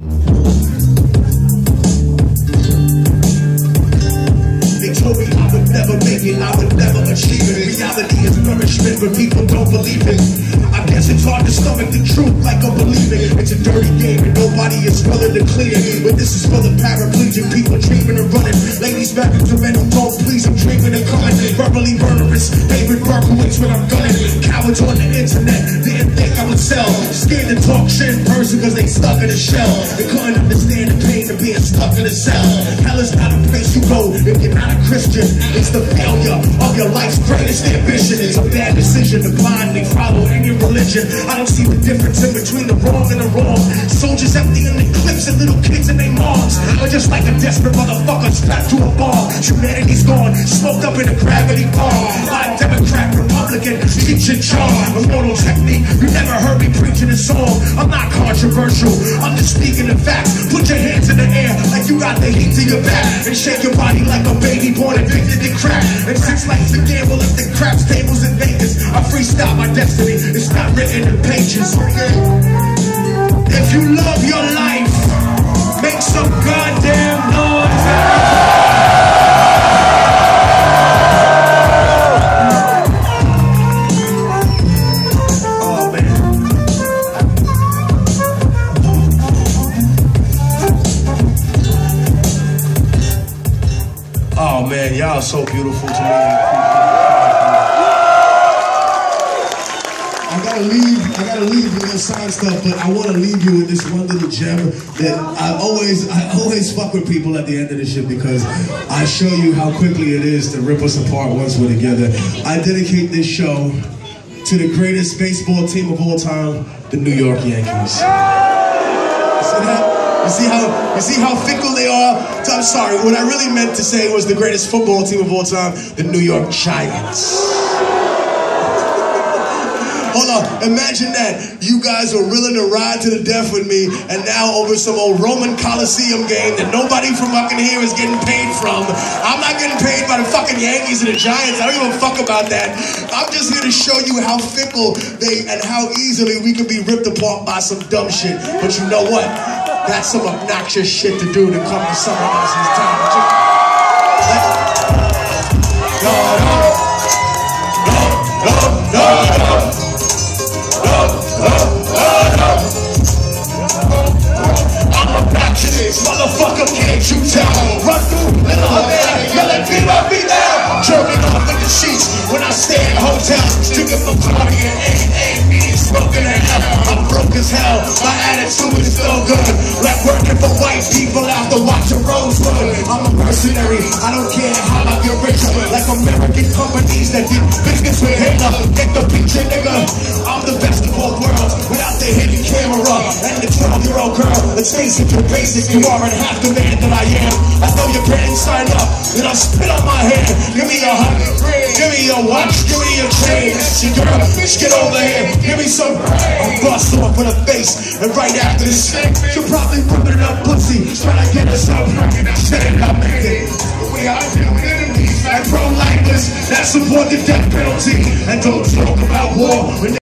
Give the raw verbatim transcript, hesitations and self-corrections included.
They told me I would never make it, I would never achieve it. Reality is nourishment, but people don't believe it. I guess it's hard to stomach the truth like I'm believing. It's a dirty game and nobody is willing to clear. But this is for the paraplegic people dreaming of running. Ladies back to men who don't please, I'm dreaming of coming. Verbally murderous, David Berkowitz when I'm gunning. Cowards on the internet, didn't think I would sell. Scared to talk shit in person cause they stuck in a shell. They couldn't understand the pain of being stuck in a cell. Hell is not a place you go if you're not a Christian. It's the failure of your life's greatest ambition. It's a bad decision to blindly follow any religion. I don't see the difference in between the wrong and the wrong. Soldiers emptying the clips and little kids in their moms are just like a desperate motherfucker strapped to a bomb. Humanity's gone, smoked up in a gravity bomb. I'm Democrat, Republican, teach and charm. Immortal technique, you never heard me preaching a song. I'm not controversial, I'm just speaking the facts. Put your hands in the air like you got the heat to your back, and shake your body like a baby born addicted to crack. And six lights to gamble at the craps tables in Vegas. I freestyle my destiny, it's not written in pages. If you love your life, make some goddamn noise. Oh man, y'all are so beautiful to me. I gotta leave, I gotta leave with your sign stuff, but I wanna leave you with this one little gem that I always, I always fuck with people at the end of this shit because I show you how quickly it is to rip us apart once we're together. I dedicate this show to the greatest baseball team of all time, the New York Yankees. See that? You see how you see how fickle they are? I'm sorry, what I really meant to say was the greatest football team of all time, the New York Giants. Hold on, imagine that. You guys were willing to ride to the death with me, and now over some old Roman Coliseum game that nobody from fucking here is getting paid from. I'm not getting paid by the fucking Yankees and the Giants. I don't give a fuck about that. I'm just here to show you how fickle they and how easily we can be ripped apart by some dumb shit. But you know what? That's some obnoxious shit to do to come to someone else's town. No, no, no, no, no, no, no, no, no. I'm obnoxious, motherfucker, can't you tell? Run through little Havana, yelling, beat up, beat down. Jerking off in the sheets when I stay in hotels. Drinking from party and aim, aim, meeting, smoking and hell. I'm broke as hell, my attitude is so good. Like working for white people after watching Rosewood. I'm a mercenary, I don't care how I get rich. Like American companies that did business with Hitler. Get the picture, nigga. I'm the best of all worlds without the hidden camera and the twelve-year-old girl. Let's face it, you're basic, you aren't half the man that I am. I know your parents sign up, then I'll spit on my hand. Give me a hug, give me a watch, give me a chain. That's your girl, bitch, get over here, give me some. I'll bust off with a face, and right after this, you're probably ripping it up pussy, trying to get us up, shit it up, make it. We are doing enemies like pro-lifers that support the death penalty and don't talk about war.